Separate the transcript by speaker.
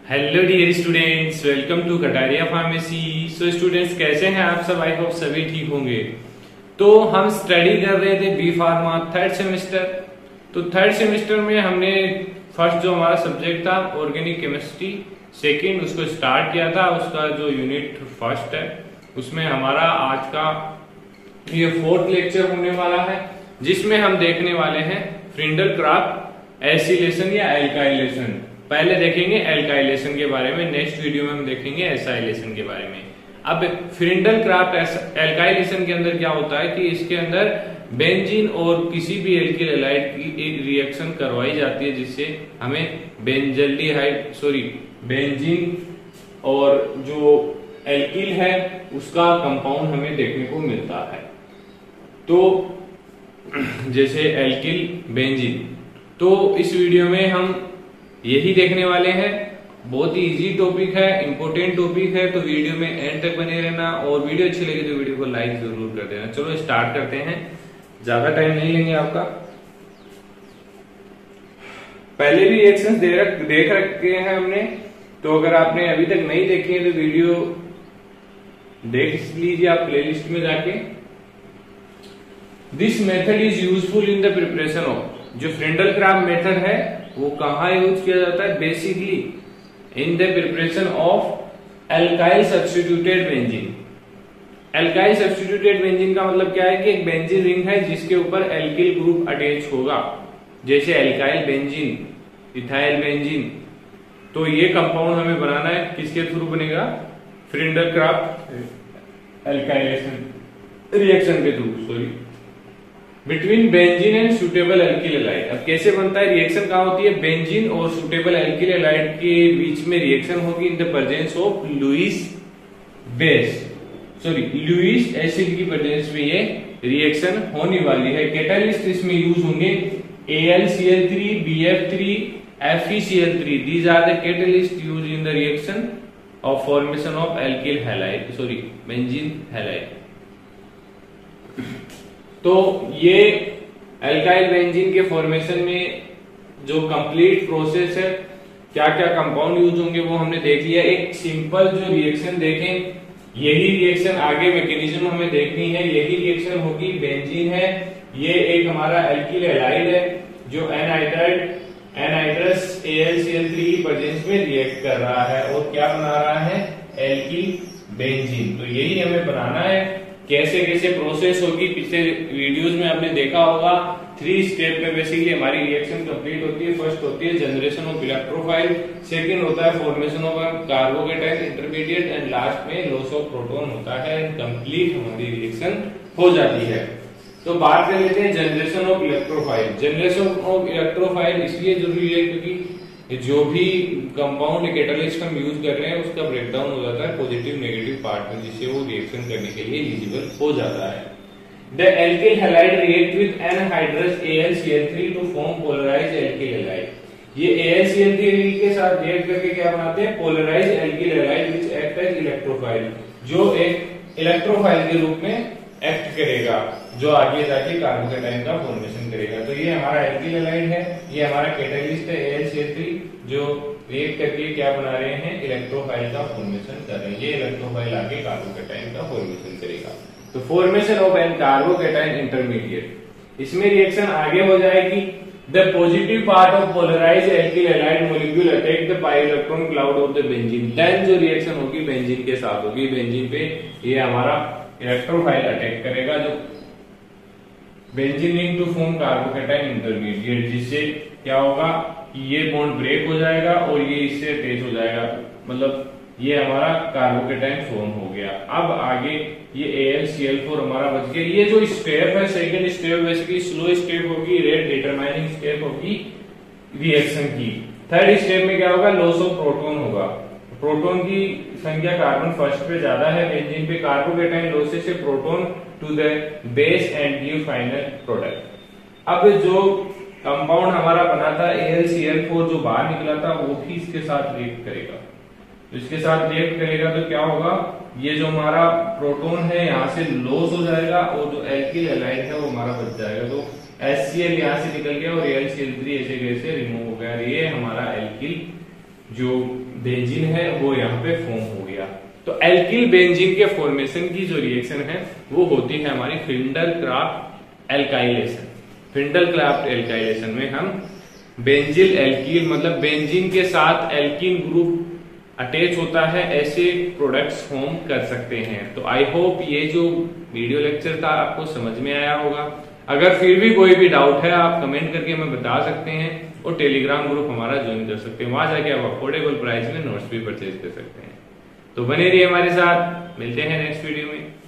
Speaker 1: Hello dear students, welcome to Kataria pharmacy. So students, कैसे हैं आप सब? आई होप सभी ठीक होंगे। तो हम स्टडी कर रहे थे बी फार्मा थर्ड सेमेस्टर। तो थर्ड सेमेस्टर में हमने फर्स्ट जो हमारा सब्जेक्ट था ऑर्गेनिक केमिस्ट्री, सेकंड उसको स्टार्ट किया था। उसका जो यूनिट फर्स्ट है उसमें हमारा आज का ये फोर्थ लेक्चर होने वाला है, जिसमें हम देखने वाले हैं फ्रिंडल-क्राफ्ट एसिलेशन या एल्काइलेशन। पहले देखेंगे एल्काइलेशन के बारे में, नेक्स्ट वीडियो में हम देखेंगे एसाइलेशन के बारे में। अब फ्रिंडल-क्राफ्ट एल्काइलेशन के अंदर क्या होता है कि इसके अंदर बेंजीन और किसी भी एल्किल हैलाइड की एक रिएक्शन करवाई जाती है, जिससे हमें बेंजीन और जो एल्किल है उसका कंपाउंड हमें देखने को मिलता है। तो जैसे एल्किल बेंजीन, तो इस वीडियो में हम यही देखने वाले हैं। बहुत ही इजी टॉपिक है, इंपॉर्टेंट टॉपिक है, तो वीडियो में एंड तक बने रहना। और वीडियो अच्छी लगी तो वीडियो को लाइक जरूर कर देना। चलो स्टार्ट करते हैं, ज्यादा टाइम नहीं लेंगे आपका। पहले भी रिएक्शंस देख रखे हैं हमने, तो अगर आपने अभी तक नहीं देखी है तो वीडियो देख लीजिए आप प्लेलिस्ट में जाके। This method is useful in the preparation of, जो फ्रिंडल-क्राफ्ट मेथड है वो कहां यूज किया जाता है? Basically in the preparation of alkyl substituted benzene. Alkyl substituted benzene का मतलब क्या है कि एक बेंजीन रिंग है जिसके ऊपर एल्किल ग्रुप अटैच होगा, जैसे एल्काइल बेंजीन, इथाइल बेंजीन। तो ये कंपाउंड हमें बनाना है, किसके थ्रू बनेगा? फ्रिंडल-क्राफ्ट एल्काइलेशन रिएक्शन के through, sorry, between benzene and suitable alkyl halide. अब कैसे बनता है रिएक्शन? कहां होती है? बेंजीन और सुटेबल एल्किल हैलाइड के बीच में रिएक्शन होगी in the presence of Lewis acid की प्रेजेंस में ये रिएक्शन होने वाली है। कैटालिस्ट इसमें यूज होंगे AlCl3, BF3, FeCl3। These are the catalyst use in the reaction of formation of alkyl halide, sorry benzene halide. तो ये एल्काइल बेंजीन के फॉर्मेशन में जो कंप्लीट प्रोसेस है, क्या क्या कंपाउंड यूज होंगे वो हमने देख लिया। एक सिंपल जो रिएक्शन देखें, यही रिएक्शन आगे मैकेनिज्म हमें देखनी है। यही रिएक्शन होगी, बेंजीन है, ये एक हमारा एल्किल हैलाइड है जो एनहाइड्रस AlCl3 की प्रेजेंस में रिएक्ट कर रहा है और क्या बना रहा है? Alkyl benzene. तो यही हमें बनाना है। कैसे कैसे प्रोसेस होगी पिछले वीडियोस में आपने देखा होगा। 3 स्टेप में बेसिकली हमारी रिएक्शन कंप्लीट होती है। फर्स्ट होती है जनरेशन ऑफ इलेक्ट्रोफाइल, सेकंड होता है formation of carbocation intermediate, and last में लॉस ऑफ प्रोटॉन होता है। कंप्लीट हमारी रिएक्शन हो जाती है। तो बात कर लेते हैं generation of electrophile. Generation of electrophile इसलिए जरूरी है क्योंकि जो भी कंपाउंड कैटालिस्ट हम यूज कर रहे हैं उसका ब्रेकडाउन हो जाता है पॉजिटिव नेगेटिव पार्ट में, जिससे वो रिएक्शन करने के लिए एलिजिबल हो जाता है। The alkyl halide react with anhydrous AlCl3 to form polarized alkyl halide. ये AlCl3 के साथ रिएक्ट करके क्या बनाते हैं? Polarized alkyl halide which act as electrophile, जो एक इलेक्ट्रोफाइल के रूप में एक्ट करेगा, जो आगे जाके कार्बोकेटाइन का फॉर्मेशन करेगा। तो ये हमारा एल्किल हैलाइड है, ये हमारा कैटालिस्ट है AlCl3, जो रिएक्ट करके क्या बना रहे हैं? इलेक्ट्रोफाइल का फॉर्मेशन कर रहे हैं। ये इलेक्ट्रोफाइल आगे कार्बोकेटाइन का फॉर्मेशन करेगा। तो formation of an carbocation intermediate, इसमें रिएक्शन आगे हो जाएगी। The positive part of polarized alkyl halide molecule attack the pi electron cloud of the benzene. Then जो रिएक्शन होगी बेंजीन के साथ होगी। बेंजीन पे ये हमारा इलेक्ट्रोफाइल अटैक करेगा, जो benzene ring to form carbocation intermediate, जिससे क्या होगा कि ये बॉन्ड ब्रेक हो जाएगा और ये इससे अटैच हो जाएगा, मतलब ये हमारा कार्बोकेटाइन फॉर्म हो गया। अब आगे ये AlCl4 हमारा बच गया। ये जो स्टेप है, second step basically slow step होगी, रेट डिटरमाइनिंग स्टेप होगी रिएक्शन की। थर्ड स्टेप में क्या होगा? लॉस ऑफ प्रोटॉन होगा। प्रोटॉन की संख्या कार्बन फर्स्ट पे ज्यादा है बेंजीन पे, कार्बोकेटाइन लॉसेस से proton to the base and give final product. अब जो कंपाउंड हमारा बना था AlCl4 जो बाहर निकला था, वो भी इसके साथ रिएक्ट करेगा। तो इसके साथ रिएक्ट करेगा तो क्या होगा? ये जो हमारा प्रोटॉन है यहाँ से लॉस हो जाएगा और जो एल्किल हैलाइड है वो हमारा बच जाएगा। तो HCl यहाँ से निकल गया और AlCl3 ऐसे कैसे रिमूव हो गया। ये हमारा एल्किल जो बेंजीन है वो यहाँ पे फॉर्म हो गया। तो एल्किल बेंजीन के फॉर्मेशन की जो रिएक्शन है वो होती है हमारी फिंडरक्राफ्ट एल्काइलेशन। फिंडरक्राफ्ट एल्काइलेशन में हम बेंजिल एल्कील मतलब बेंजीन के साथ एल्कीन ग्रुप अटैच होता है, ऐसे प्रोडक्ट्स फॉर्म कर सकते हैं। तो आई होप ये जो वीडियो लेक्चर था आपको समझ में आया होगा। अगर फिर भी कोई भी डाउट है आप कमेंट करके हमें बता सकते हैं और टेलीग्राम ग्रुप हमारा ज्वाइन कर सकते हैं, वहां जाके आप अफोर्डेबल प्राइस में नोट्स भी परचेज कर सकते हैं। तो बने रहिए हमारे साथ, मिलते हैं नेक्स्ट वीडियो में।